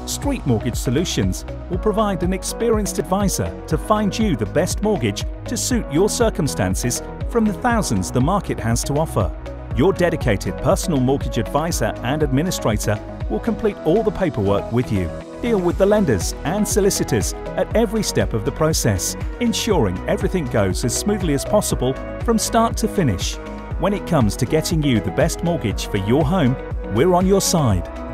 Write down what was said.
Street Mortgage Solutions will provide an experienced advisor to find you the best mortgage to suit your circumstances from the thousands the market has to offer. Your dedicated personal mortgage advisor and administrator will complete all the paperwork with you, deal with the lenders and solicitors at every step of the process, ensuring everything goes as smoothly as possible from start to finish. When it comes to getting you the best mortgage for your home, we're on your side.